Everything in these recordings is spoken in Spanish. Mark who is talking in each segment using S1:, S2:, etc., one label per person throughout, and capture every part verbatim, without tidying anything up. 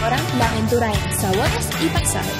S1: ahora la aventura en sabores y paisajes.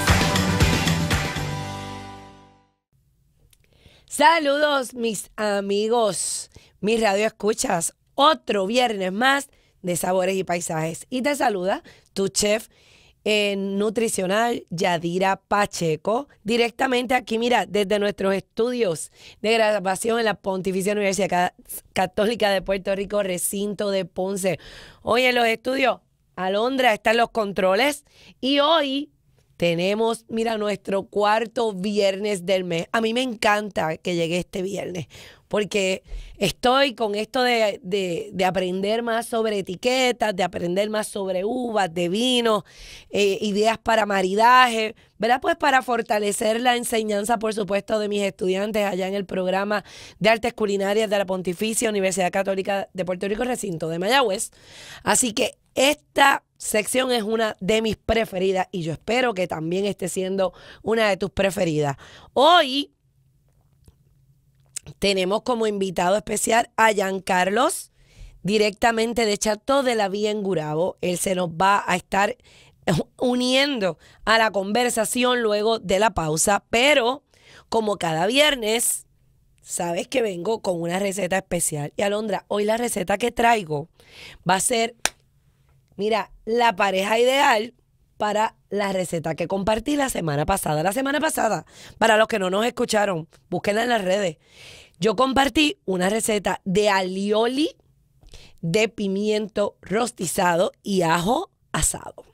S2: Saludos mis amigos, mis radioescuchas, otro viernes más de Sabores y Paisajes. Y te saluda tu chef eh, nutricional Yadira Pacheco, directamente aquí, mira, desde nuestros estudios de grabación en la Pontificia Universidad Católica de Puerto Rico, recinto de Ponce. Hoy en los estudios, Alondra está en los controles y hoy tenemos, mira, nuestro cuarto viernes del mes. A mí me encanta que llegue este viernes porque estoy con esto de, de, de aprender más sobre etiquetas, de aprender más sobre uvas, de vino, eh, ideas para maridaje, ¿verdad? Pues para fortalecer la enseñanza, por supuesto, de mis estudiantes allá en el programa de Artes Culinarias de la Pontificia Universidad Católica de Puerto Rico, recinto de Mayagüez. Así que esta sección es una de mis preferidas y yo espero que también esté siendo una de tus preferidas. Hoy tenemos como invitado especial a Giancarlos, directamente de Chateau de la Vía en Gurabo. Él se nos va a estar uniendo a la conversación luego de la pausa, pero como cada viernes, sabes que vengo con una receta especial. Y Alondra, hoy la receta que traigo va a ser, mira, la pareja ideal para la receta que compartí la semana pasada. La semana pasada, para los que no nos escucharon, búsquenla en las redes. Yo compartí una receta de alioli de pimiento rostizado y ajo asado.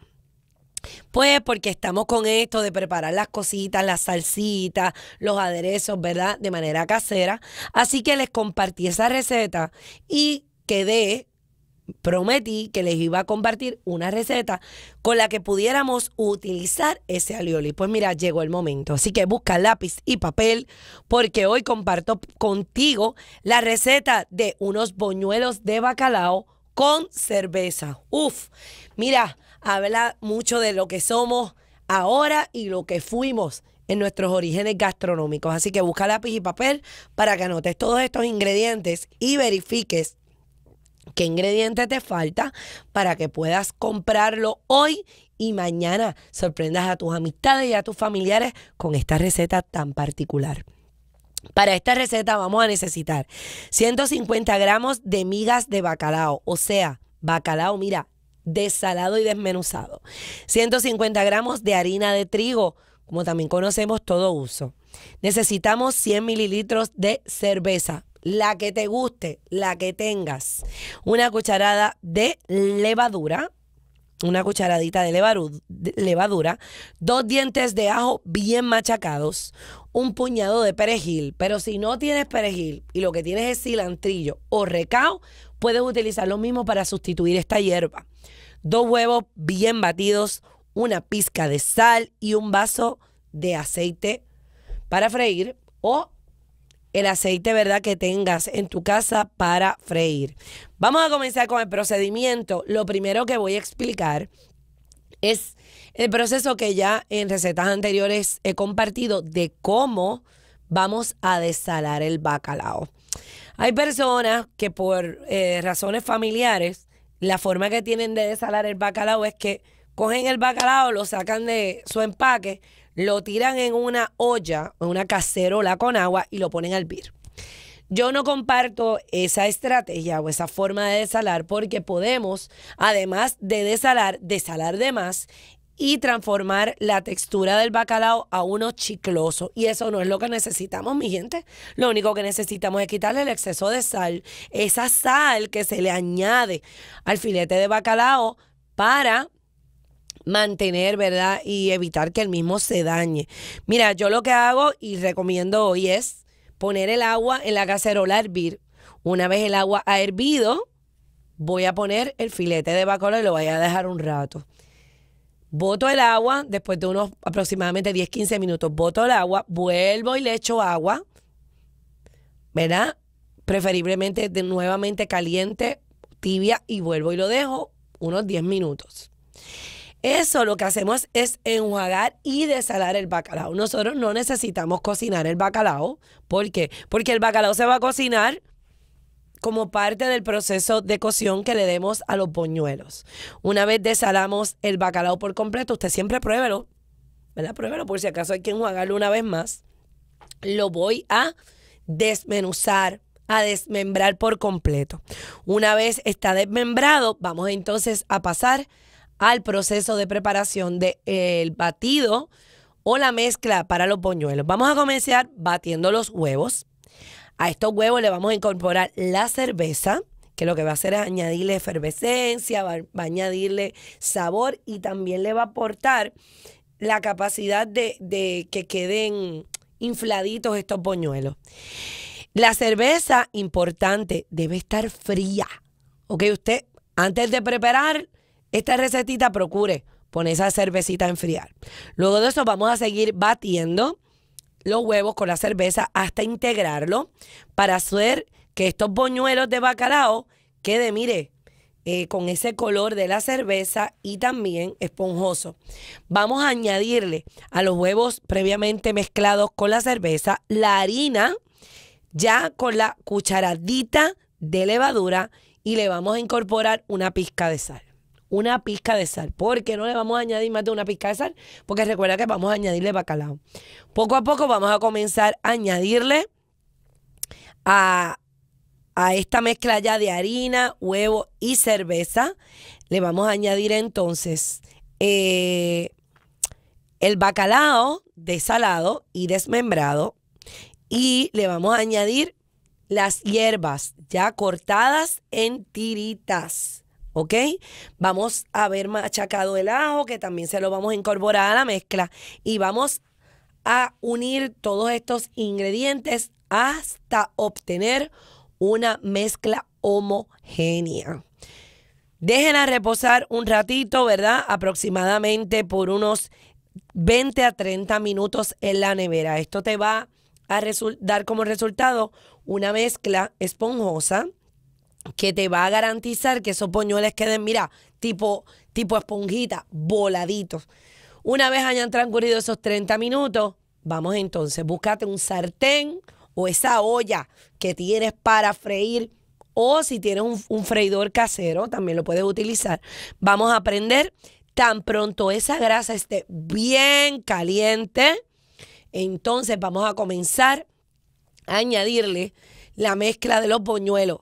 S2: Pues porque estamos con esto de preparar las cositas, las salsitas, los aderezos, ¿verdad? De manera casera. Así que les compartí esa receta y quedé... prometí que les iba a compartir una receta con la que pudiéramos utilizar ese alioli. Pues mira, llegó el momento. Así que busca lápiz y papel porque hoy comparto contigo la receta de unos boñuelos de bacalao con cerveza. Uf, mira, habla mucho de lo que somos ahora y lo que fuimos en nuestros orígenes gastronómicos. Así que busca lápiz y papel para que anotes todos estos ingredientes y verifiques qué ingrediente te falta para que puedas comprarlo hoy y mañana sorprendas a tus amistades y a tus familiares con esta receta tan particular. Para esta receta vamos a necesitar ciento cincuenta gramos de migas de bacalao, o sea, bacalao, mira, desalado y desmenuzado. ciento cincuenta gramos de harina de trigo, como también conocemos todo uso. Necesitamos cien mililitros de cerveza, la que te guste, la que tengas. Una cucharada de levadura, una cucharadita de levadura, dos dientes de ajo bien machacados, un puñado de perejil, pero si no tienes perejil y lo que tienes es cilantrillo o recao, puedes utilizar lo mismo para sustituir esta hierba. Dos huevos bien batidos, una pizca de sal y un vaso de aceite para freír o el aceite, ¿verdad?, que tengas en tu casa para freír. Vamos a comenzar con el procedimiento. Lo primero que voy a explicar es el proceso que ya en recetas anteriores he compartido de cómo vamos a desalar el bacalao. Hay personas que por eh, razones familiares, la forma que tienen de desalar el bacalao es que cogen el bacalao, lo sacan de su empaque, lo tiran en una olla, en una cacerola con agua y lo ponen a hervir. Yo no comparto esa estrategia o esa forma de desalar porque podemos, además de desalar, desalar de más y transformar la textura del bacalao a uno chicloso. Y eso no es lo que necesitamos, mi gente. Lo único que necesitamos es quitarle el exceso de sal, esa sal que se le añade al filete de bacalao para mantener, ¿verdad? Y evitar que el mismo se dañe. Mira, yo lo que hago y recomiendo hoy es poner el agua en la cacerola a hervir. Una vez el agua ha hervido, voy a poner el filete de bacalao y lo voy a dejar un rato. Boto el agua, después de unos aproximadamente diez a quince minutos, boto el agua, vuelvo y le echo agua, ¿verdad? Preferiblemente de nuevamente caliente, tibia, y vuelvo y lo dejo unos diez minutos. Eso lo que hacemos es enjuagar y desalar el bacalao. Nosotros no necesitamos cocinar el bacalao. ¿Por qué? Porque el bacalao se va a cocinar como parte del proceso de cocción que le demos a los boñuelos. Una vez desalamos el bacalao por completo, usted siempre pruébelo, ¿verdad? Pruébelo por si acaso hay que enjuagarlo una vez más. Lo voy a desmenuzar, a desmembrar por completo. Una vez está desmembrado, vamos entonces a pasar al proceso de preparación del batido o la mezcla para los boñuelos. Vamos a comenzar batiendo los huevos. A estos huevos le vamos a incorporar la cerveza, que lo que va a hacer es añadirle efervescencia, va, va a añadirle sabor y también le va a aportar la capacidad de, de que queden infladitos estos boñuelos. La cerveza, importante, debe estar fría. Ok, usted antes de preparar esta recetita procure poner esa cervecita a enfriar. Luego de eso vamos a seguir batiendo los huevos con la cerveza hasta integrarlo para hacer que estos boñuelos de bacalao quede, mire, eh, con ese color de la cerveza y también esponjoso. Vamos a añadirle a los huevos previamente mezclados con la cerveza la harina ya con la cucharadita de levadura y le vamos a incorporar una pizca de sal. Una pizca de sal. ¿Por qué no le vamos a añadir más de una pizca de sal? Porque recuerda que vamos a añadirle bacalao. Poco a poco vamos a comenzar a añadirle a, a esta mezcla ya de harina, huevo y cerveza. Le vamos a añadir entonces eh, el bacalao desalado y desmembrado. Y le vamos a añadir las hierbas ya cortadas en tiritas. ¿Ok? Vamos a haber machacado el ajo, que también se lo vamos a incorporar a la mezcla. Y vamos a unir todos estos ingredientes hasta obtener una mezcla homogénea. Déjenla reposar un ratito, ¿verdad? Aproximadamente por unos veinte a treinta minutos en la nevera. Esto te va a dar como resultado una mezcla esponjosa que te va a garantizar que esos boñuelos queden, mira, tipo, tipo esponjita, voladitos. Una vez hayan transcurrido esos treinta minutos, vamos entonces, búscate un sartén o esa olla que tienes para freír, o si tienes un, un freidor casero, también lo puedes utilizar. Vamos a prender, tan pronto esa grasa esté bien caliente, entonces vamos a comenzar a añadirle la mezcla de los boñuelos.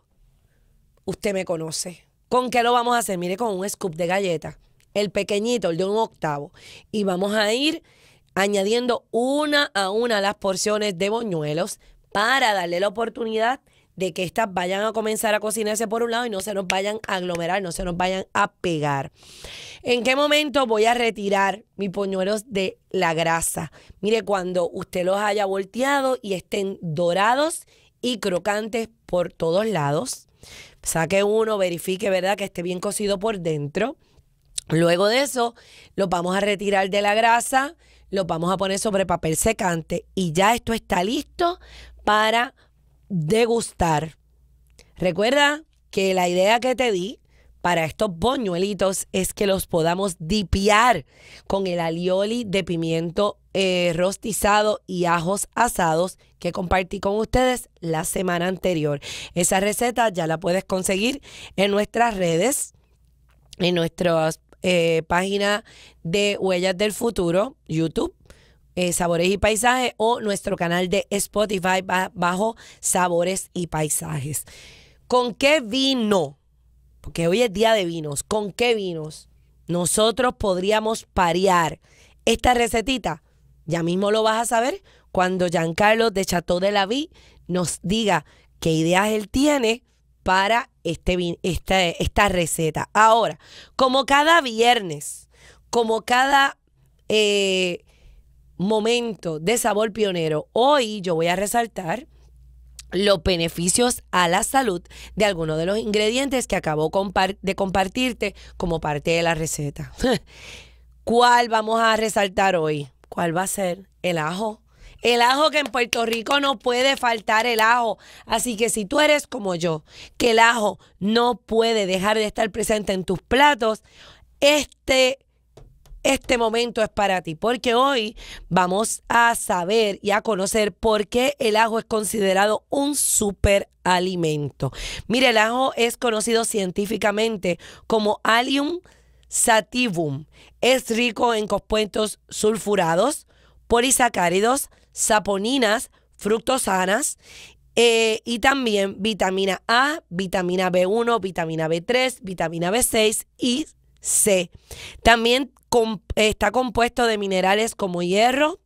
S2: Usted me conoce. ¿Con qué lo vamos a hacer? Mire, con un scoop de galleta. El pequeñito, el de un octavo. Y vamos a ir añadiendo una a una las porciones de boñuelos para darle la oportunidad de que estas vayan a comenzar a cocinarse por un lado y no se nos vayan a aglomerar, no se nos vayan a pegar. ¿En qué momento voy a retirar mis boñuelos de la grasa? Mire, cuando usted los haya volteado y estén dorados y crocantes por todos lados. Saque uno, verifique, ¿verdad?, que esté bien cocido por dentro. Luego de eso, los vamos a retirar de la grasa, los vamos a poner sobre papel secante y ya esto está listo para degustar. Recuerda que la idea que te di para estos boñuelitos es que los podamos dipiar con el alioli de pimiento eh, rostizado y ajos asados que compartí con ustedes la semana anterior. Esa receta ya la puedes conseguir en nuestras redes, en nuestra eh, página de Huellas del Futuro, YouTube, eh, Sabores y Paisajes, o nuestro canal de Spotify bajo Sabores y Paisajes. ¿Con qué vino? Porque hoy es día de vinos. ¿Con qué vinos nosotros podríamos parear esta recetita? Ya mismo lo vas a saber cuando Giancarlo de Chateau de la Vie nos diga qué ideas él tiene para este, este, esta receta. Ahora, como cada viernes, como cada eh, momento de Sabor Pionero, hoy yo voy a resaltar los beneficios a la salud de algunos de los ingredientes que acabo de compartirte como parte de la receta. ¿Cuál vamos a resaltar hoy? ¿Cuál va a ser? El ajo. El ajo, que en Puerto Rico no puede faltar el ajo. Así que si tú eres como yo, que el ajo no puede dejar de estar presente en tus platos, este este momento es para ti, porque hoy vamos a saber y a conocer por qué el ajo es considerado un superalimento. Mire, el ajo es conocido científicamente como Allium sativum. Es rico en compuestos sulfurados, polisacáridos, saponinas, fructosanas, Eh, y también vitamina A, vitamina B uno, vitamina B tres, vitamina B seis y C. También com- está compuesto de minerales como hierro,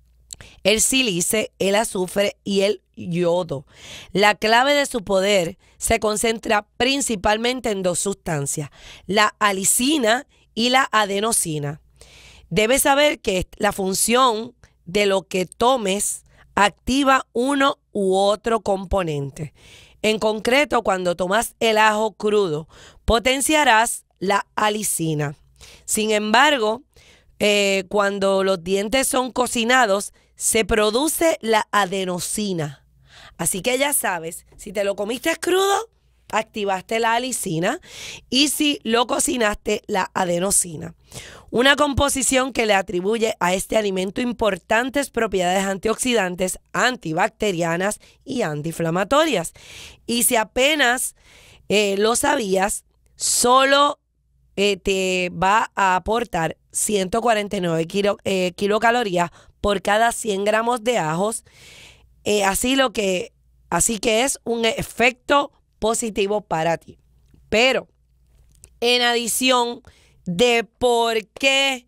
S2: el sílice, el azufre y el yodo. La clave de su poder se concentra principalmente en dos sustancias, la alicina y la adenosina. Debes saber que la función de lo que tomes activa uno u otro componente. En concreto, cuando tomas el ajo crudo, potenciarás la alicina. Sin embargo, eh, cuando los dientes son cocinados, se produce la adenosina. Así que ya sabes, si te lo comiste crudo, activaste la alicina, y si lo cocinaste, la adenosina. Una composición que le atribuye a este alimento importantes propiedades antioxidantes, antibacterianas y antiinflamatorias. Y si apenas eh, lo sabías, solo eh, te va a aportar ciento cuarenta y nueve kilo, eh, kilocalorías por cada cien gramos de ajos. Eh, así, lo que, así que es un efecto positivo para ti. Pero en adición de por qué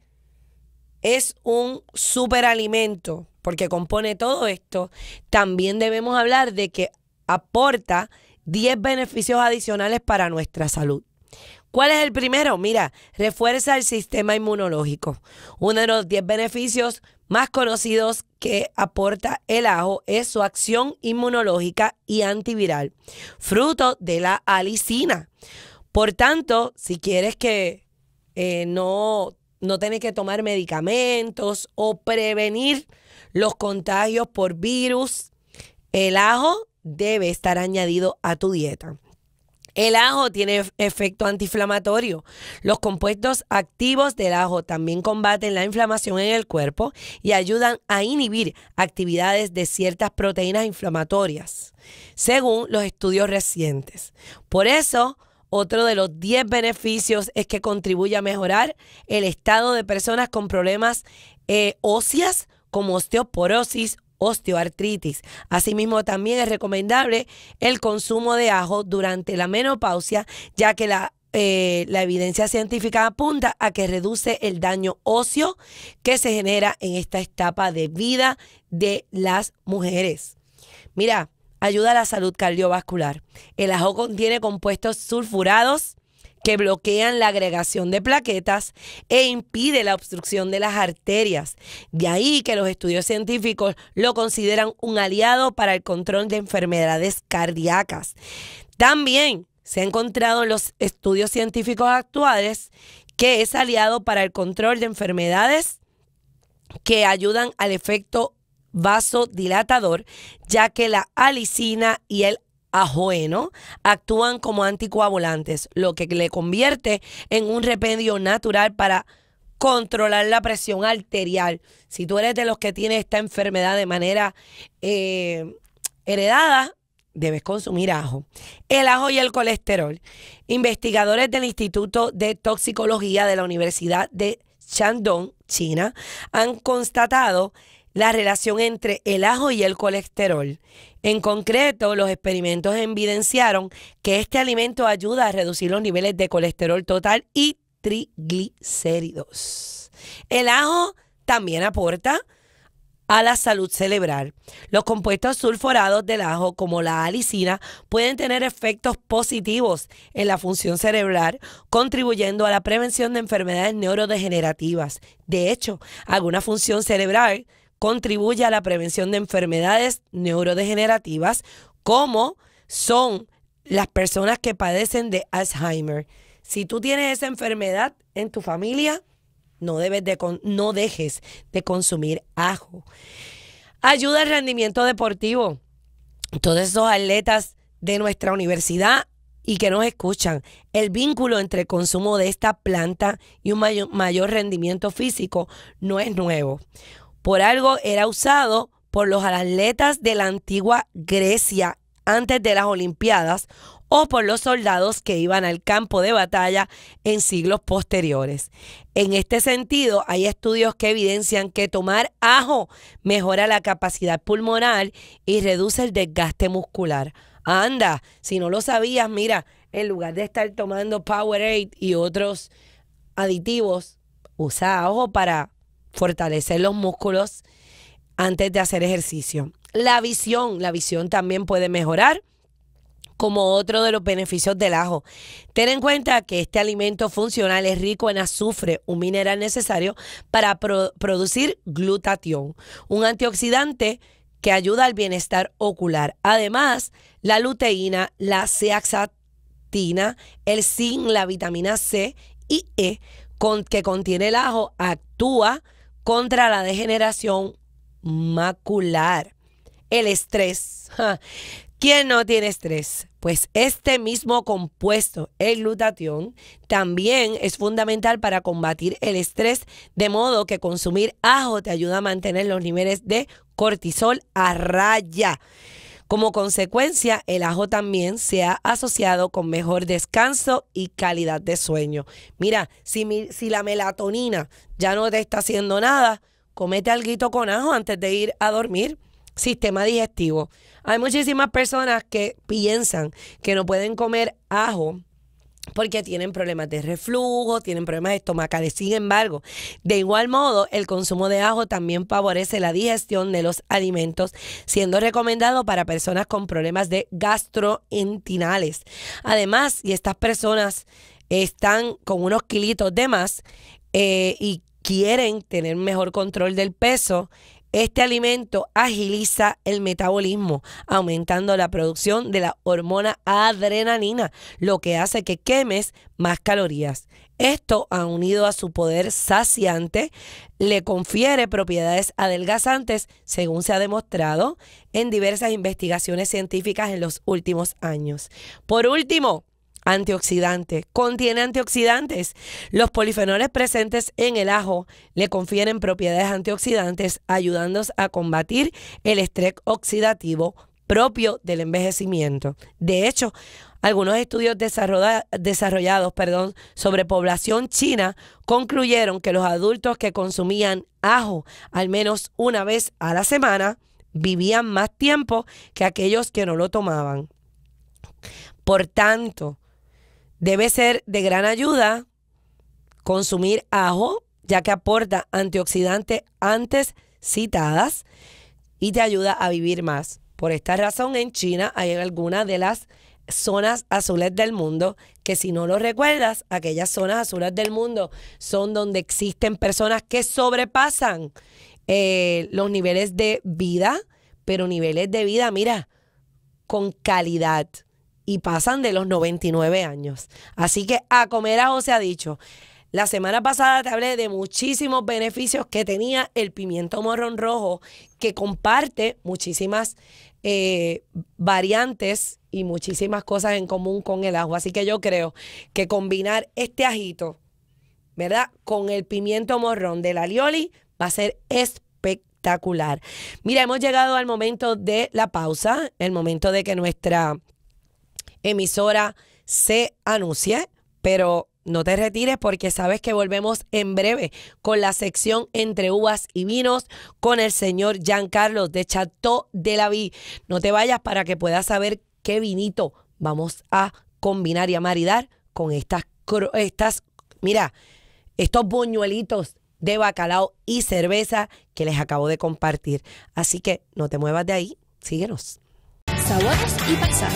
S2: es un superalimento, porque compone todo esto, también debemos hablar de que aporta diez beneficios adicionales para nuestra salud. ¿Cuál es el primero? Mira, refuerza el sistema inmunológico. Uno de los diez beneficios más conocidos que aporta el ajo es su acción inmunológica y antiviral, fruto de la alicina. Por tanto, si quieres que eh, no, no tener que tomar medicamentos o prevenir los contagios por virus, el ajo debe estar añadido a tu dieta. El ajo tiene efecto antiinflamatorio. Los compuestos activos del ajo también combaten la inflamación en el cuerpo y ayudan a inhibir actividades de ciertas proteínas inflamatorias, según los estudios recientes. Por eso, otro de los diez beneficios es que contribuye a mejorar el estado de personas con problemas eh, óseas como osteoporosis, osteoartritis. Asimismo, también es recomendable el consumo de ajo durante la menopausia, ya que la, eh, la evidencia científica apunta a que reduce el daño óseo que se genera en esta etapa de vida de las mujeres. Mira, ayuda a la salud cardiovascular. El ajo contiene compuestos sulfurados que bloquean la agregación de plaquetas e impide la obstrucción de las arterias. De ahí que los estudios científicos lo consideran un aliado para el control de enfermedades cardíacas. También se ha encontrado en los estudios científicos actuales que es aliado para el control de enfermedades que ayudan al efecto vasodilatador, ya que la alicina y el ajoeno actúan como anticoagulantes, lo que le convierte en un remedio natural para controlar la presión arterial. Si tú eres de los que tiene esta enfermedad de manera eh, heredada, debes consumir ajo. El ajo y el colesterol. Investigadores del Instituto de Toxicología de la Universidad de Shandong, China, han constatado la relación entre el ajo y el colesterol. En concreto, los experimentos evidenciaron que este alimento ayuda a reducir los niveles de colesterol total y triglicéridos. El ajo también aporta a la salud cerebral. Los compuestos sulfurados del ajo, como la alicina, pueden tener efectos positivos en la función cerebral, contribuyendo a la prevención de enfermedades neurodegenerativas. De hecho, alguna función cerebral contribuye a la prevención de enfermedades neurodegenerativas, como son las personas que padecen de Alzheimer. Si tú tienes esa enfermedad en tu familia, no, debes de, no dejes de consumir ajo. Ayuda al rendimiento deportivo. Todos esos atletas de nuestra universidad y que nos escuchan, el vínculo entre el consumo de esta planta y un mayor, mayor rendimiento físico no es nuevo. Por algo era usado por los atletas de la antigua Grecia antes de las Olimpiadas o por los soldados que iban al campo de batalla en siglos posteriores. En este sentido, hay estudios que evidencian que tomar ajo mejora la capacidad pulmonar y reduce el desgaste muscular. Anda, si no lo sabías, mira, en lugar de estar tomando Powerade y otros aditivos, usa ajo para fortalecer los músculos antes de hacer ejercicio. La visión, la visión también puede mejorar como otro de los beneficios del ajo. Ten en cuenta que este alimento funcional es rico en azufre, un mineral necesario para pro- producir glutatión, un antioxidante que ayuda al bienestar ocular. Además, la luteína, la zeaxantina, el zinc, la vitamina C y E con, que contiene el ajo actúa contra la degeneración macular. El estrés. ¿Quién no tiene estrés? Pues este mismo compuesto, el glutatión, también es fundamental para combatir el estrés, de modo que consumir ajo te ayuda a mantener los niveles de cortisol a raya. Como consecuencia, el ajo también se ha asociado con mejor descanso y calidad de sueño. Mira, si, mi, si la melatonina ya no te está haciendo nada, comete alguito con ajo antes de ir a dormir. Sistema digestivo. Hay muchísimas personas que piensan que no pueden comer ajo porque tienen problemas de reflujo, tienen problemas estomacales. Sin embargo, de igual modo, el consumo de ajo también favorece la digestión de los alimentos, siendo recomendado para personas con problemas de gastrointestinales. Además, y estas personas están con unos kilitos de más eh, y quieren tener mejor control del peso, este alimento agiliza el metabolismo, aumentando la producción de la hormona adrenalina, lo que hace que quemes más calorías. Esto, unido a su poder saciante, le confiere propiedades adelgazantes, según se ha demostrado en diversas investigaciones científicas en los últimos años. Por último, antioxidante. Contiene antioxidantes. Los polifenoles presentes en el ajo le confieren propiedades antioxidantes, ayudando a combatir el estrés oxidativo propio del envejecimiento. De hecho, algunos estudios desarrolla, desarrollados perdón, sobre población china concluyeron que los adultos que consumían ajo al menos una vez a la semana vivían más tiempo que aquellos que no lo tomaban. Por tanto, debe ser de gran ayuda consumir ajo, ya que aporta antioxidantes antes citadas y te ayuda a vivir más. Por esta razón, en China hay algunas de las zonas azules del mundo que, si no lo recuerdas, aquellas zonas azules del mundo son donde existen personas que sobrepasan eh, los niveles de vida, pero niveles de vida, mira, con calidad. Y pasan de los noventa y nueve años. Así que a comer ajo se ha dicho. La semana pasada te hablé de muchísimos beneficios que tenía el pimiento morrón rojo, que comparte muchísimas eh, variantes y muchísimas cosas en común con el ajo. Así que yo creo que combinar este ajito, ¿verdad?, con el pimiento morrón del alioli va a ser espectacular. Mira, hemos llegado al momento de la pausa, el momento de que nuestra emisora se anuncie, pero no te retires porque sabes que volvemos en breve con la sección Entre Uvas y Vinos con el señor Giancarlos de Chateau de la Vie. No te vayas para que puedas saber qué vinito vamos a combinar y a maridar con estas, estas mira, estos buñuelitos de bacalao y cerveza que les acabo de compartir. Así que no te muevas de ahí, síguenos.
S1: Sabores y paisajes.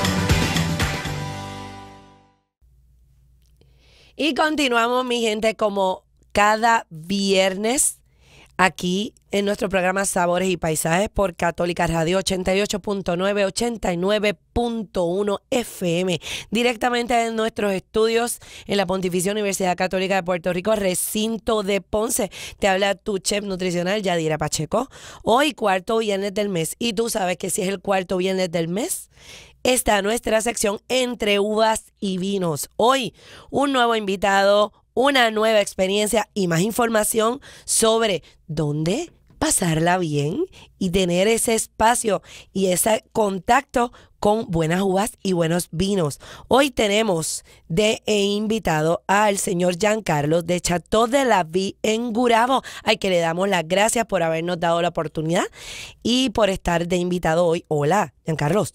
S2: Y continuamos, mi gente, como cada viernes aquí en nuestro programa Sabores y Paisajes por Católica Radio ochenta y ocho punto nueve, ochenta y nueve punto uno F M, directamente en nuestros estudios en la Pontificia Universidad Católica de Puerto Rico, recinto de Ponce. Te habla tu chef nutricional Yadira Pacheco. Hoy cuarto viernes del mes, y tú sabes que si es el cuarto viernes del mes, está nuestra sección Entre Uvas y Vinos. Hoy, un nuevo invitado, una nueva experiencia y más información sobre dónde pasarla bien y tener ese espacio y ese contacto con buenas uvas y buenos vinos. Hoy tenemos de invitado al señor Giancarlo de Chateau de la Vie en Gurabo, al que le damos las gracias por habernos dado la oportunidad y por estar de invitado hoy. Hola, Giancarlo.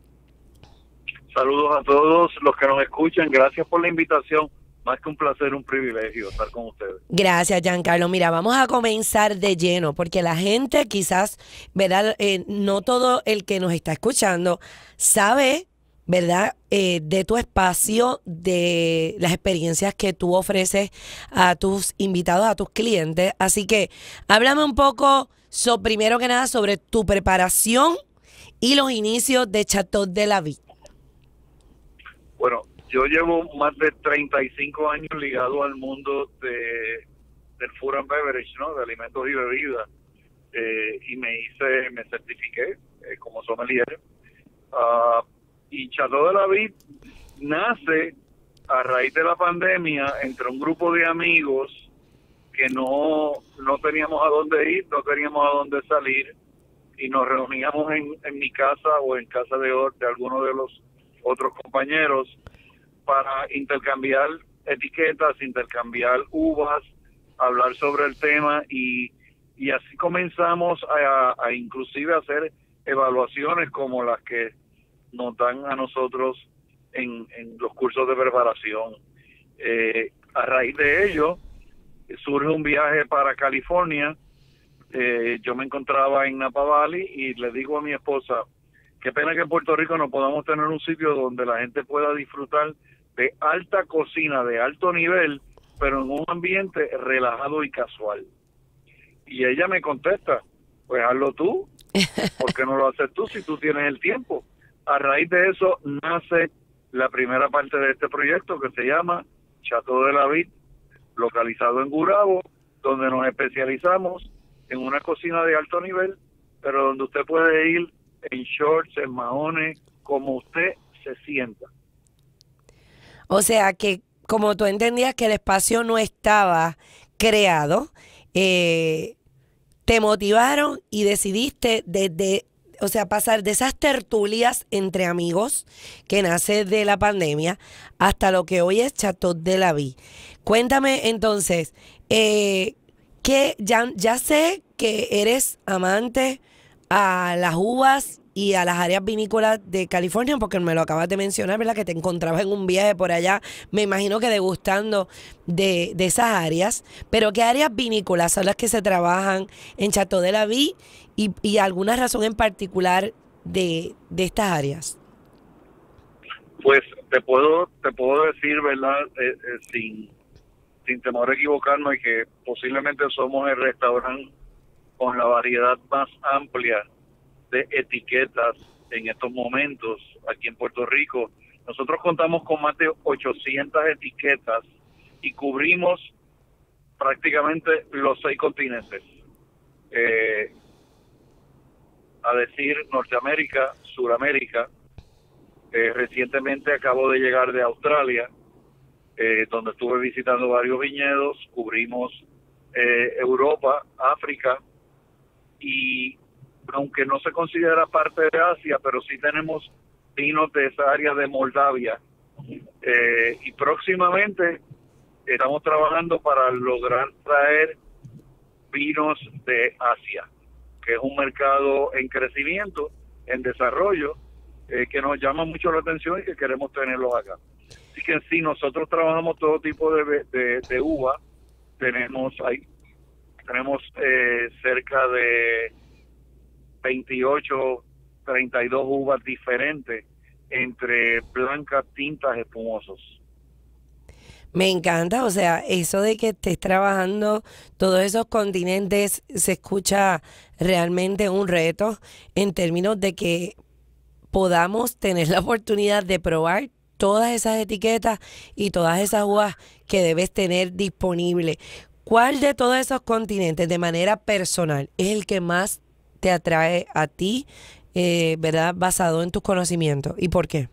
S3: Saludos a todos los que nos escuchan. Gracias por la invitación. Más que un placer, un privilegio estar con ustedes.
S2: Gracias, Giancarlo. Mira, vamos a comenzar de lleno, porque la gente quizás, ¿verdad? Eh, no todo el que nos está escuchando sabe, ¿verdad? Eh, de tu espacio, de las experiencias que tú ofreces a tus invitados, a tus clientes. Así que háblame un poco, so, primero que nada, sobre tu preparación y los inicios de Chateau de la Vie.
S3: Bueno, yo llevo más de treinta y cinco años ligado al mundo de del food and beverage, ¿no? De alimentos y bebidas. Eh, y me hice, me certifiqué eh, como sommelier. Uh, y Chateau de la Vie nace a raíz de la pandemia entre un grupo de amigos que no, no teníamos a dónde ir, no teníamos a dónde salir, y nos reuníamos en, en mi casa o en casa de, de algunos de los otros compañeros para intercambiar etiquetas, intercambiar uvas, hablar sobre el tema, y, y así comenzamos a, a inclusive hacer evaluaciones como las que nos dan a nosotros en, en los cursos de preparación. Eh, a raíz de ello surge un viaje para California. Eh, yo me encontraba en Napa Valley y le digo a mi esposa, qué pena que en Puerto Rico no podamos tener un sitio donde la gente pueda disfrutar de alta cocina, de alto nivel, pero en un ambiente relajado y casual. Y ella me contesta, pues hazlo tú, ¿por qué no lo haces tú si tú tienes el tiempo? A raíz de eso nace la primera parte de este proyecto que se llama Chateau de la Vie, localizado en Gurabo, donde nos especializamos en una cocina de alto nivel, pero donde usted puede ir en shorts, en maones, como usted se sienta.
S2: O sea que, como tú entendías que el espacio no estaba creado, eh, te motivaron y decidiste desde, o sea, pasar de esas tertulias entre amigos que nace de la pandemia hasta lo que hoy es Chateau de la Vie. Cuéntame entonces, eh, que ya, ya sé que eres amante a las uvas y a las áreas vinícolas de California, porque me lo acabas de mencionar, ¿verdad? Que te encontrabas en un viaje por allá, me imagino que degustando de, de esas áreas. Pero ¿qué áreas vinícolas son las que se trabajan en Chateau de la Vie y, y alguna razón en particular de, de estas áreas?
S3: Pues te puedo te puedo decir, ¿verdad? Eh, eh, sin, sin temor a equivocarme, que posiblemente somos el restaurante con la variedad más amplia de etiquetas en estos momentos aquí en Puerto Rico. Nosotros contamos con más de ochocientas etiquetas y cubrimos prácticamente los seis continentes. Eh, a decir Norteamérica, Suramérica. Eh, recientemente acabo de llegar de Australia, eh, donde estuve visitando varios viñedos. Cubrimos eh, Europa, África, y aunque no se considera parte de Asia, pero sí tenemos vinos de esa área de Moldavia. Eh, y próximamente estamos trabajando para lograr traer vinos de Asia, que es un mercado en crecimiento, en desarrollo, eh, que nos llama mucho la atención y que queremos tenerlos acá. Así que sí, nosotros trabajamos todo tipo de, de, de uva. Tenemos ahí, tenemos eh, cerca de veintiocho, treinta y dos uvas diferentes, entre blancas, tintas, espumosos.
S2: Me encanta, o sea, eso de que estés trabajando todos esos continentes se escucha realmente un reto en términos de que podamos tener la oportunidad de probar todas esas etiquetas y todas esas uvas que debes tener disponible. ¿Cuál de todos esos continentes de manera personal es el que más te atrae a ti eh, ¿verdad? Basado en tus conocimientos. ¿Y por qué?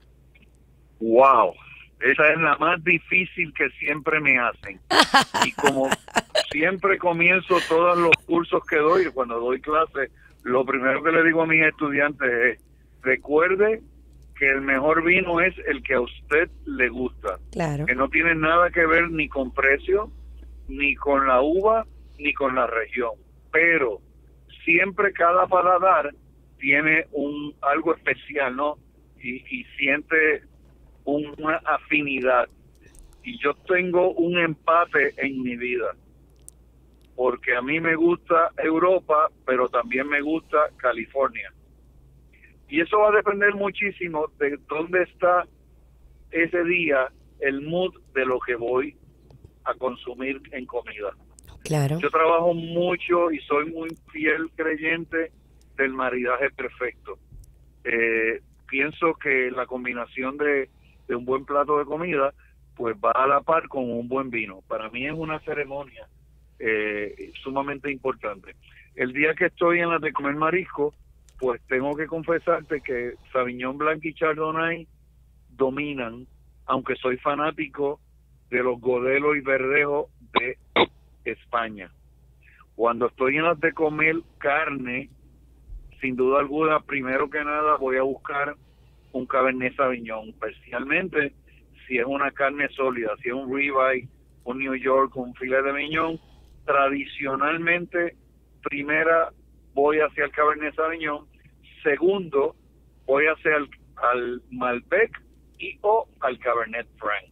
S3: Wow, esa es la más difícil que siempre me hacen. Y como siempre comienzo todos los cursos que doy, cuando doy clases, lo primero que le digo a mis estudiantes es, recuerde que el mejor vino es el que a usted le gusta.
S2: Claro.
S3: Que no tiene nada que ver ni con precio, ni con la uva, ni con la región. Pero siempre cada paladar tiene un algo especial, ¿no? Y, y siente una afinidad. Y yo tengo un empate en mi vida. Porque a mí me gusta Europa, pero también me gusta California. Y eso va a depender muchísimo de dónde está ese día el mood de lo que voy a consumir en comida.
S2: Claro.
S3: Yo trabajo mucho y soy muy fiel creyente del maridaje perfecto. Eh, pienso que la combinación de, de un buen plato de comida pues va a la par con un buen vino. Para mí es una ceremonia eh, sumamente importante. El día que estoy en la de comer marisco, pues tengo que confesarte que Sauvignon Blanc y Chardonnay dominan, aunque soy fanático de los Godelo y Verdejo de España. Cuando estoy en las de comer carne, sin duda alguna, primero que nada voy a buscar un Cabernet Sauvignon, especialmente si es una carne sólida, si es un ribeye, un New York, un filet de mignon. Tradicionalmente, primera voy hacia el Cabernet Sauvignon, segundo voy hacia el al Malbec y o al Cabernet Franc.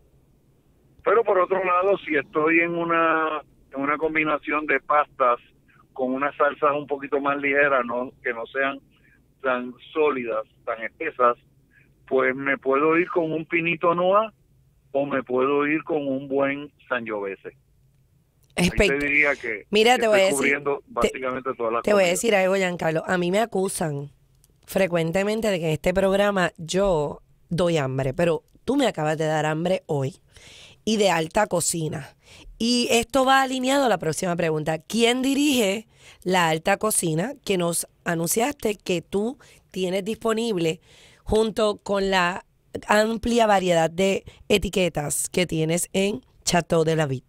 S3: Pero por otro lado, si estoy en una en una combinación de pastas con unas salsas un poquito más ligeras, no que no sean tan sólidas, tan espesas, pues me puedo ir con un Pinito Noir o me puedo ir con un buen Sangiovese. Ahí te diría que,
S2: Mira,
S3: que
S2: te voy a
S3: estoy
S2: decir,
S3: cubriendo básicamente
S2: te,
S3: todas las
S2: te voy a
S3: comidas.
S2: decir algo, Giancarlo. A mí me acusan frecuentemente de que en este programa yo doy hambre, pero tú me acabas de dar hambre hoy y de alta cocina. Y esto va alineado a la próxima pregunta. ¿Quién dirige la alta cocina que nos anunciaste que tú tienes disponible junto con la amplia variedad de etiquetas que tienes en Chateau de la Vie?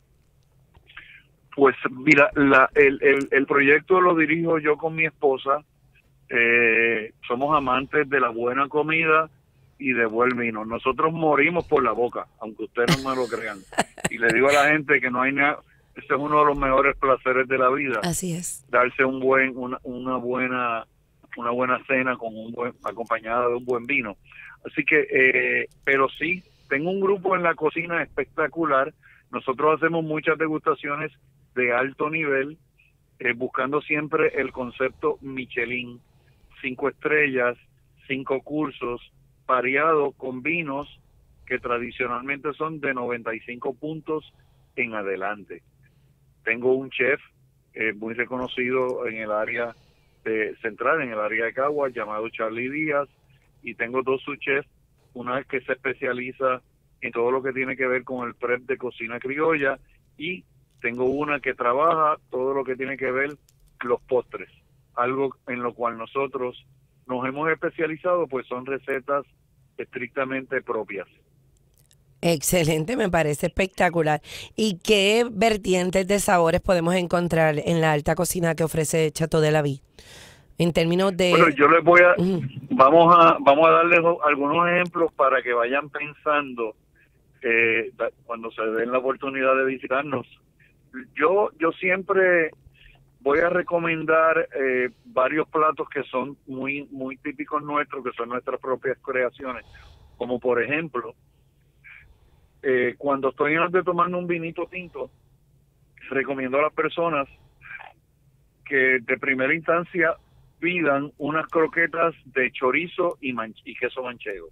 S3: Pues mira, la, el, el, el proyecto lo dirijo yo con mi esposa. Eh, somos amantes de la buena comida y de buen vino. Nosotros morimos por la boca, aunque ustedes no me lo crean. Y le digo a la gente que no hay nada, este es uno de los mejores placeres de la vida.
S2: Así es.
S3: Darse un buen, una, una buena, una buena cena con un buen, acompañada de un buen vino. Así que, eh, pero sí, tengo un grupo en la cocina espectacular. Nosotros hacemos muchas degustaciones de alto nivel, eh, buscando siempre el concepto Michelin, cinco estrellas, cinco cursos, variado con vinos que tradicionalmente son de noventa y cinco puntos en adelante. Tengo un chef eh, muy reconocido en el área de, central, en el área de Caguas, llamado Charlie Díaz, y tengo dos subchefs, una que se especializa en todo lo que tiene que ver con el prep de cocina criolla, y tengo una que trabaja todo lo que tiene que ver los postres, algo en lo cual nosotros nos hemos especializado, pues son recetas estrictamente propias.
S2: Excelente, me parece espectacular. ¿Y qué vertientes de sabores podemos encontrar en la alta cocina que ofrece Chateau de la Vie? En términos de...
S3: Bueno, yo les voy a...
S2: Uh-huh.
S3: Vamos a vamos a darles algunos ejemplos para que vayan pensando eh, cuando se den la oportunidad de visitarnos. Yo, yo siempre voy a recomendar eh, varios platos que son muy, muy típicos nuestros, que son nuestras propias creaciones. Como por ejemplo, eh, cuando estoy antes de tomarme un vinito tinto, recomiendo a las personas que de primera instancia pidan unas croquetas de chorizo y, manch- y queso manchego.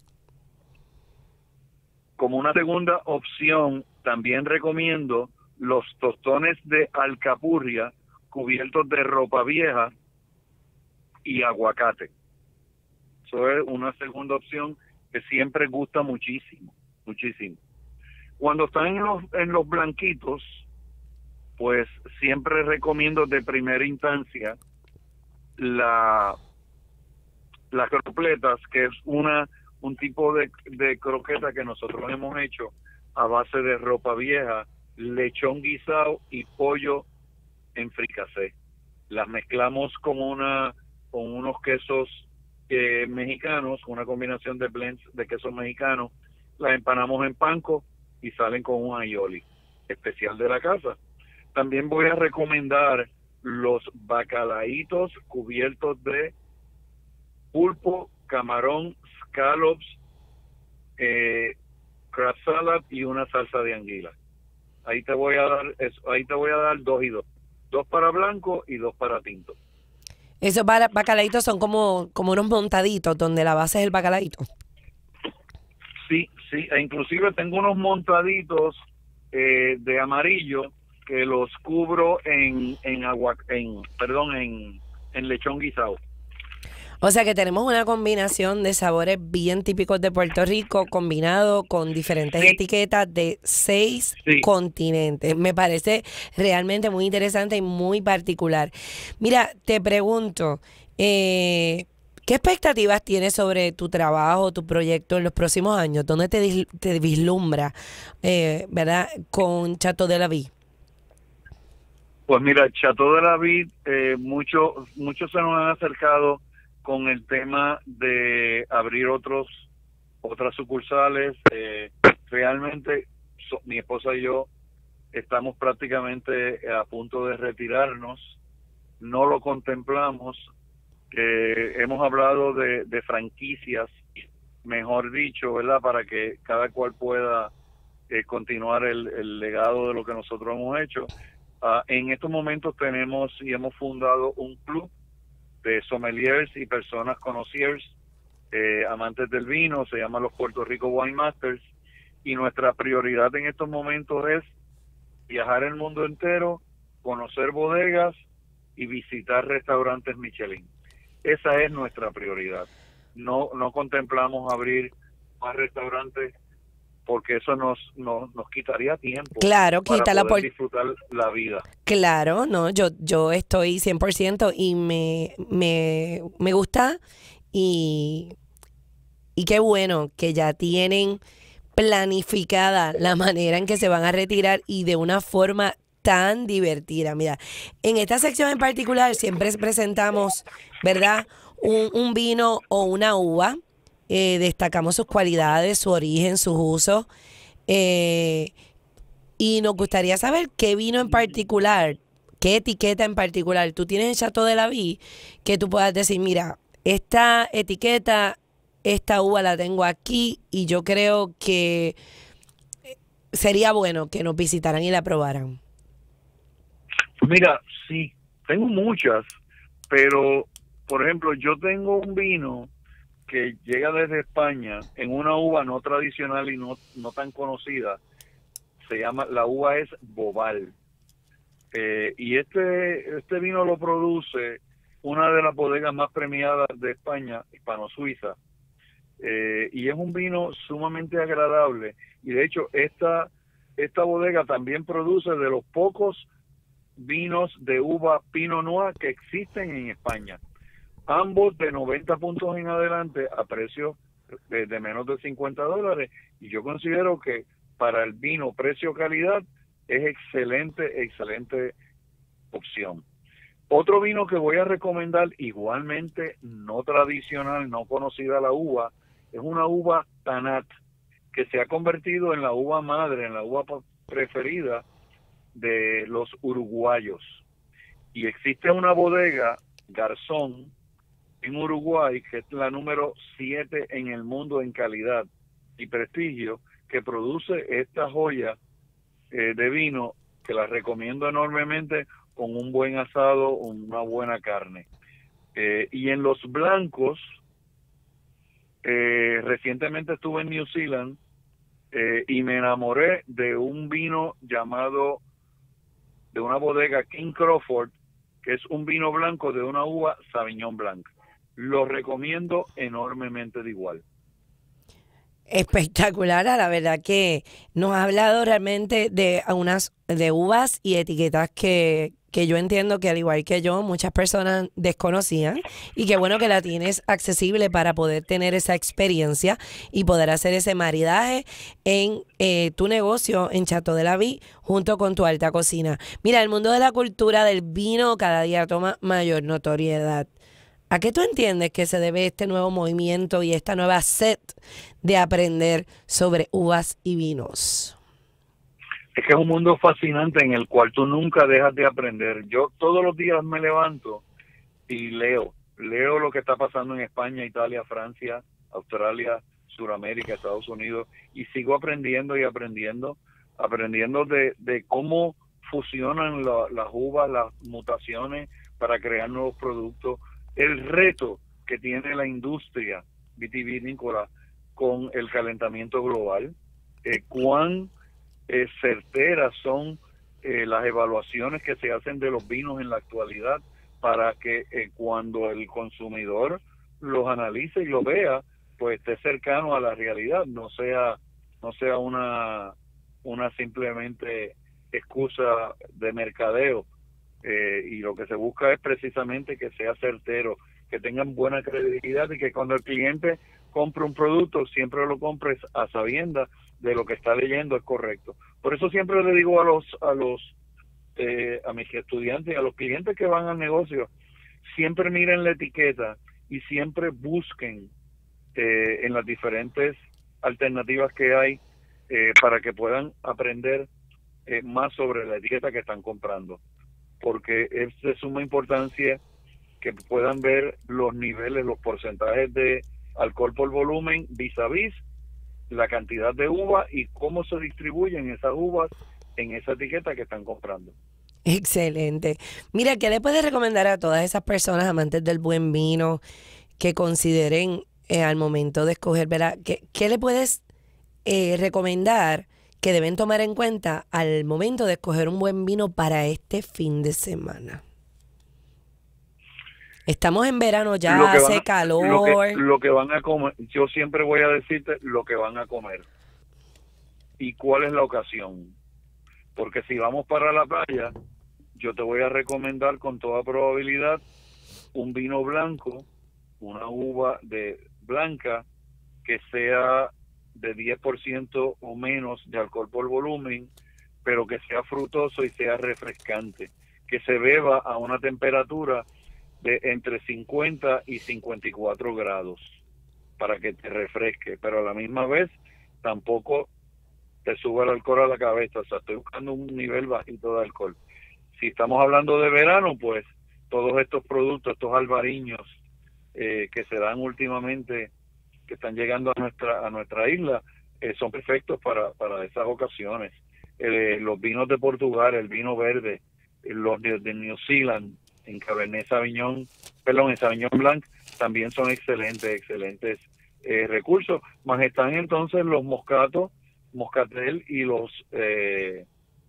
S3: Como una segunda opción, también recomiendo los tostones de alcapurria cubiertos de ropa vieja y aguacate. Eso es una segunda opción que siempre gusta muchísimo, muchísimo. Cuando están en los, en los blanquitos, pues siempre recomiendo de primera instancia la las cropletas, que es una un tipo de, de croqueta que nosotros hemos hecho a base de ropa vieja, lechón guisado y pollo en fricasé. Las mezclamos con una con unos quesos eh, mexicanos, una combinación de blends de quesos mexicanos, las empanamos en panko y salen con un aioli especial de la casa. También voy a recomendar los bacalaitos cubiertos de pulpo, camarón, scallops, eh, crab salad y una salsa de anguila. Ahí te voy a dar eso, ahí te voy a dar dos y dos, dos para blanco y dos para tinto.
S2: Esos ba- bacalaitos son como, como unos montaditos donde la base es el bacalaito.
S3: Sí, sí, e inclusive tengo unos montaditos eh, de amarillo que los cubro en en agua, en perdón, en, en lechón guisado.
S2: O sea que tenemos una combinación de sabores bien típicos de Puerto Rico, combinado con diferentes
S3: Sí.
S2: etiquetas de seis
S3: Sí.
S2: continentes. Me parece realmente muy interesante y muy particular. Mira, te pregunto, eh, ¿qué expectativas tienes sobre tu trabajo, tu proyecto en los próximos años? ¿Dónde te, dis- te vislumbra, eh, verdad, con Chateau de la Vie?
S3: Pues mira, Chateau de la Vie, eh, muchos muchos se nos han acercado con el tema de abrir otros otras sucursales. Eh, realmente so- mi esposa y yo estamos prácticamente a punto de retirarnos. No lo contemplamos. Eh, hemos hablado de, de franquicias, mejor dicho, ¿verdad? Para que cada cual pueda eh, continuar el, el legado de lo que nosotros hemos hecho. Ah, en estos momentos tenemos y hemos fundado un club de sommeliers y personas conociers, eh, amantes del vino, se llama los Puerto Rico Wine Masters, y nuestra prioridad en estos momentos es viajar el mundo entero, conocer bodegas y visitar restaurantes Michelin. Esa es nuestra prioridad. No no contemplamos abrir más restaurantes porque eso nos nos, nos quitaría tiempo
S2: Claro,
S3: para
S2: quita la
S3: poder
S2: por-
S3: disfrutar la vida.
S2: Claro, no, yo, yo estoy cien por ciento y me, me, me gusta y, y qué bueno que ya tienen planificada la manera en que se van a retirar y de una forma tan divertida. Mira, en esta sección en particular siempre presentamos, ¿verdad? Un, un vino o una uva. Eh, destacamos sus cualidades, su origen, sus usos. Eh, y nos gustaría saber qué vino en particular, qué etiqueta en particular tú tienes en Chateau de la Vie, que tú puedas decir, mira, esta etiqueta, esta uva la tengo aquí y yo creo que sería bueno que nos visitaran y la probaran.
S3: Mira, sí, tengo muchas, pero por ejemplo, yo tengo un vino que llega desde España en una uva no tradicional y no, no tan conocida. Se llama, la uva es Bobal. Eh, y este, este vino lo produce una de las bodegas más premiadas de España, Hispano-Suiza. Eh, y es un vino sumamente agradable. Y de hecho, esta, esta bodega también produce de los pocos vinos de uva Pinot Noir que existen en España. Ambos de noventa puntos en adelante a precio de, de menos de cincuenta dólares. Y yo considero que para el vino precio-calidad es excelente, excelente opción. Otro vino que voy a recomendar, igualmente no tradicional, no conocida la uva, es una uva Tanat, que se ha convertido en la uva madre, en la uva preferida de los uruguayos. Y existe una bodega, Garzón, en Uruguay, que es la número siete en el mundo en calidad y prestigio, que produce esta joya eh, de vino, que la recomiendo enormemente con un buen asado, una buena carne. Eh, y en los blancos, eh, recientemente estuve en New Zealand eh, y me enamoré de un vino llamado, de una bodega King Crawford, que es un vino blanco de una uva Sauvignon Blanc. Lo recomiendo enormemente de igual.
S2: Espectacular, la verdad que nos ha hablado realmente de unas de uvas y etiquetas que, que yo entiendo que al igual que yo, muchas personas desconocían y qué bueno que la tienes accesible para poder tener esa experiencia y poder hacer ese maridaje en eh, tu negocio en Chateau de la Vie junto con tu alta cocina. Mira, el mundo de la cultura del vino cada día toma mayor notoriedad. ¿A qué tú entiendes que se debe este nuevo movimiento y esta nueva sed de aprender sobre uvas y vinos?
S3: Es que es un mundo fascinante en el cual tú nunca dejas de aprender. Yo todos los días me levanto y leo. Leo lo que está pasando en España, Italia, Francia, Australia, Sudamérica, Estados Unidos, y sigo aprendiendo y aprendiendo, aprendiendo de, de cómo fusionan la, las uvas, las mutaciones para crear nuevos productos. El reto que tiene la industria vitivinícola con el calentamiento global, eh, cuán eh, certeras son eh, las evaluaciones que se hacen de los vinos en la actualidad para que eh, cuando el consumidor los analice y los vea, pues esté cercano a la realidad, no sea no sea una una simplemente excusa de mercadeo. Eh, y lo que se busca es precisamente que sea certero, que tengan buena credibilidad y que cuando el cliente compre un producto siempre lo compre a sabiendas de lo que está leyendo es correcto. Por eso siempre le digo a los a los eh, a mis estudiantes y a los clientes que van al negocio, siempre miren la etiqueta y siempre busquen eh, en las diferentes alternativas que hay eh, para que puedan aprender eh, más sobre la etiqueta que están comprando, porque es de suma importancia que puedan ver los niveles, los porcentajes de alcohol por volumen vis a vis la cantidad de uva y cómo se distribuyen esas uvas en esa etiqueta que están comprando.
S2: Excelente. Mira, ¿qué le puedes recomendar a todas esas personas amantes del buen vino que consideren eh, al momento de escoger, ¿verdad? ¿Qué, qué le puedes eh, recomendar que deben tomar en cuenta al momento de escoger un buen vino para este fin de semana? Estamos en verano ya, hace
S3: a,
S2: calor.
S3: Lo que, lo que van a comer, yo siempre voy a decirte lo que van a comer y cuál es la ocasión. Porque si vamos para la playa, yo te voy a recomendar con toda probabilidad un vino blanco, una uva de blanca que sea de diez por ciento o menos de alcohol por volumen, pero que sea frutoso y sea refrescante, que se beba a una temperatura de entre cincuenta y cincuenta y cuatro grados para que te refresque, pero a la misma vez tampoco te suba el alcohol a la cabeza. O sea, estoy buscando un nivel bajito de alcohol. Si estamos hablando de verano, pues todos estos productos, estos albariños eh, que se dan últimamente, que están llegando a nuestra a nuestra isla, eh, son perfectos para, para esas ocasiones. Eh, los vinos de Portugal, el vino verde, eh, los de, de New Zealand, en Cabernet Sauvignon, perdón, en Sauvignon Blanc, también son excelentes, excelentes eh, recursos. Más están entonces los moscatos, moscatel y los eh,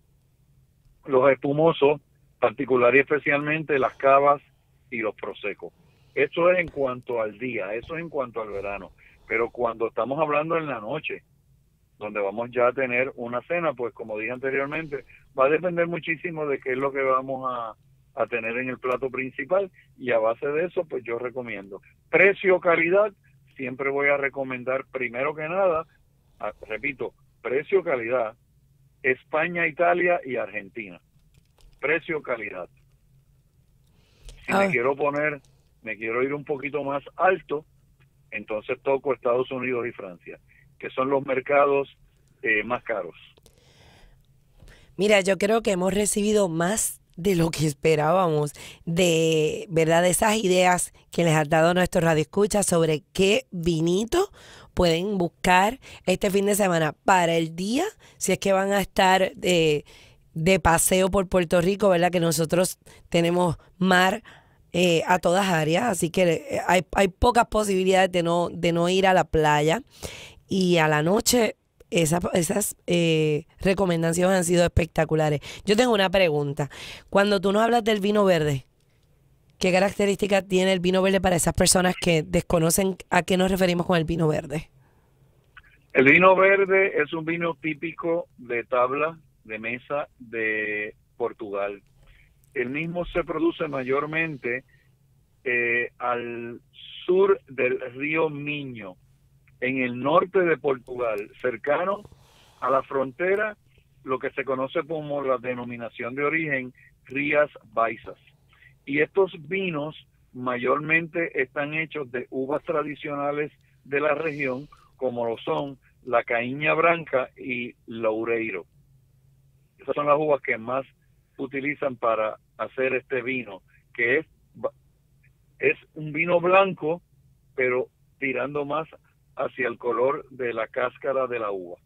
S3: los espumosos, particular y especialmente las cavas y los prosecos. Eso es en cuanto al día, eso es en cuanto al verano. Pero cuando estamos hablando en la noche, donde vamos ya a tener una cena, pues como dije anteriormente, va a depender muchísimo de qué es lo que vamos a, a tener en el plato principal, y a base de eso, pues yo recomiendo. Precio, calidad, siempre voy a recomendar primero que nada, a, repito, precio, calidad, España, Italia y Argentina. Precio, calidad. Si
S2: Ah.
S3: me quiero poner, me quiero ir un poquito más alto, entonces toco Estados Unidos y Francia, que son los mercados eh, más caros.
S2: Mira, yo creo que hemos recibido más de lo que esperábamos, de verdad, de esas ideas que les has dado a nuestros radioescuchas sobre qué vinito pueden buscar este fin de semana para el día, si es que van a estar de, de paseo por Puerto Rico, ¿verdad? Que nosotros tenemos mar eh, a todas áreas, así que hay, hay pocas posibilidades de no, de no ir a la playa. Y a la noche, esa, esas eh, recomendaciones han sido espectaculares. Yo tengo una pregunta. Cuando tú nos hablas del vino verde, ¿qué características tiene el vino verde para esas personas que desconocen a qué nos referimos con el vino verde?
S3: El vino verde es un vino típico de tabla, de mesa de Portugal. el mismo se produce mayormente eh, al sur del río Miño, en el norte de Portugal, cercano a la frontera, lo que se conoce como la denominación de origen Rías Baixas. Y estos vinos mayormente están hechos de uvas tradicionales de la región, como lo son la Caíña Branca y Loureiro. Esas son las uvas que más utilizan para hacer este vino, que es, es un vino blanco, pero tirando más hacia el color de la cáscara de la uva.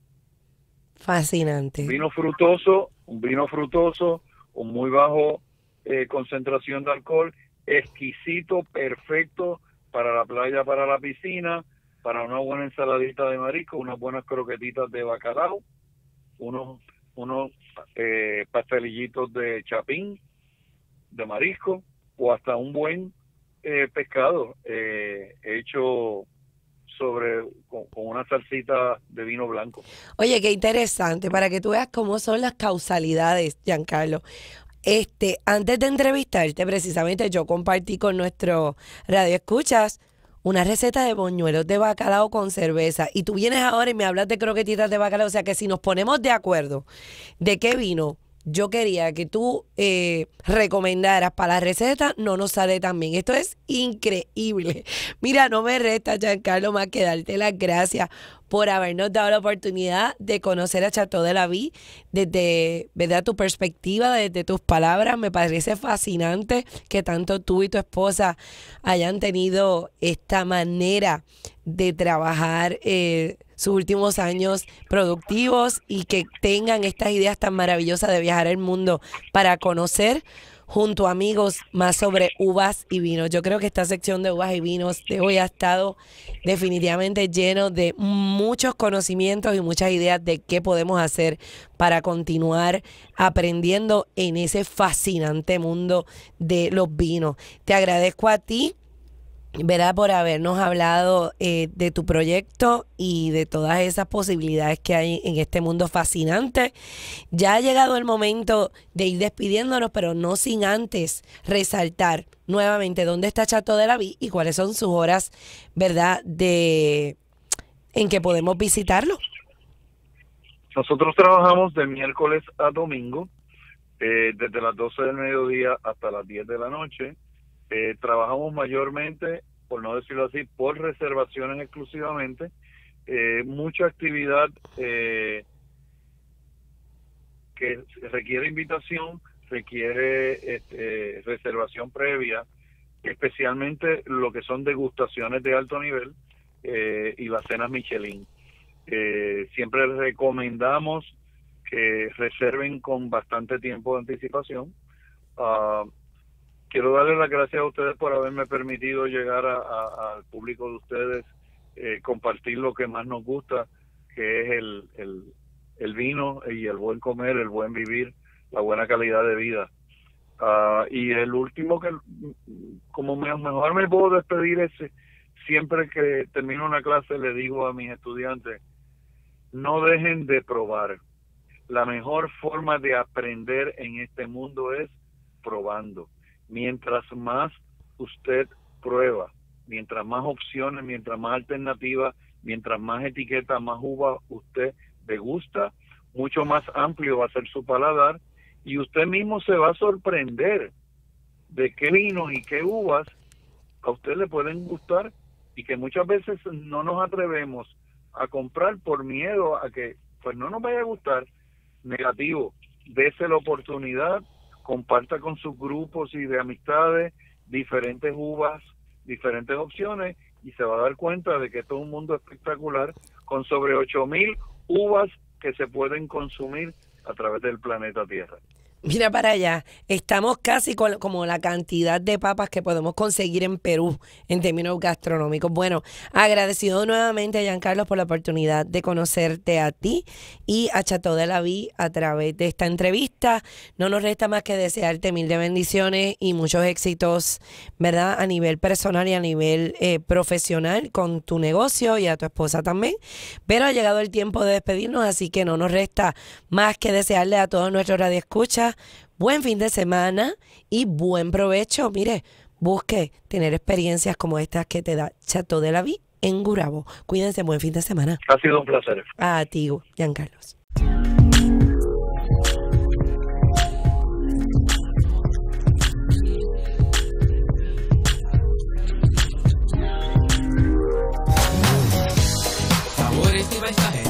S2: Fascinante.
S3: Vino frutoso, un vino frutoso, con muy bajo eh, concentración de alcohol, exquisito, perfecto para la playa, para la piscina, para una buena ensaladita de marisco, unas buenas croquetitas de bacalao, unos, unos eh, pastelillitos de chapín, de marisco, o hasta un buen eh, pescado eh, hecho sobre con, con una salsita de vino blanco.
S2: Oye, qué interesante, para que tú veas cómo son las causalidades, Giancarlo. Este, antes de entrevistarte, precisamente yo compartí con nuestro radio escuchas una receta de boñuelos de bacalao con cerveza. Y tú vienes ahora y me hablas de croquetitas de bacalao. O sea que si nos ponemos de acuerdo de qué vino yo quería que tú eh, recomendaras para la receta, no nos sale tan bien. Esto es increíble. Mira, no me resta, Giancarlo, más que darte las gracias por habernos dado la oportunidad de conocer a Chateau de la Vie desde, ¿verdad?, tu perspectiva, desde tus palabras. Me parece fascinante que tanto tú y tu esposa hayan tenido esta manera de trabajar eh, sus últimos años productivos y que tengan estas ideas tan maravillosas de viajar el mundo para conocer junto a amigos más sobre uvas y vinos. Yo creo que esta sección de uvas y vinos de hoy ha estado definitivamente lleno de muchos conocimientos y muchas ideas de qué podemos hacer para continuar aprendiendo en ese fascinante mundo de los vinos. Te agradezco a ti, ¿verdad?, por habernos hablado eh, de tu proyecto y de todas esas posibilidades que hay en este mundo fascinante. Ya ha llegado el momento de ir despidiéndonos, pero no sin antes resaltar nuevamente dónde está Chateau de la Vie y cuáles son sus horas, ¿verdad?, de en que podemos visitarlo.
S3: Nosotros trabajamos de miércoles a domingo, eh, desde las doce del mediodía hasta las diez de la noche. Eh, trabajamos mayormente, por no decirlo así, por reservaciones exclusivamente. Eh, mucha actividad eh, que requiere invitación, requiere este, reservación previa, especialmente lo que son degustaciones de alto nivel eh, y las cenas Michelin. Eh, siempre recomendamos que reserven con bastante tiempo de anticipación. Uh, Quiero darles las gracias a ustedes por haberme permitido llegar a, a, al público de ustedes, eh, compartir lo que más nos gusta, que es el, el, el vino y el buen comer, el buen vivir, la buena calidad de vida. Uh, y el último que, como me, mejor me puedo despedir es, siempre que termino una clase le digo a mis estudiantes, no dejen de probar. La mejor forma de aprender en este mundo es probando. Mientras más usted prueba, mientras más opciones, mientras más alternativas, mientras más etiquetas, más uva usted degusta, mucho más amplio va a ser su paladar y usted mismo se va a sorprender de qué vinos y qué uvas a usted le pueden gustar y que muchas veces no nos atrevemos a comprar por miedo a que pues no nos vaya a gustar. Negativo, dése la oportunidad, comparta con sus grupos y de amistades diferentes uvas, diferentes opciones y se va a dar cuenta de que esto es un mundo espectacular con sobre ocho mil uvas que se pueden consumir a través del planeta Tierra.
S2: Mira para allá, estamos casi con como la cantidad de papas que podemos conseguir en Perú en términos gastronómicos. Bueno, agradecido nuevamente, Giancarlo, por la oportunidad de conocerte a ti y a Chateau de la Vie a través de esta entrevista. No nos resta más que desearte mil de bendiciones y muchos éxitos, ¿verdad?, a nivel personal y a nivel eh, profesional con tu negocio y a tu esposa también. Pero ha llegado el tiempo de despedirnos, así que no nos resta más que desearle a todos nuestros radioescuchas tenga buen fin de semana y buen provecho. Mire, busque tener experiencias como estas que te da Chateau de la Vie en Gurabo. Cuídense, buen fin de semana.
S3: Ha sido un placer.
S2: A ti, Giancarlos.
S4: Sabores y paisajes.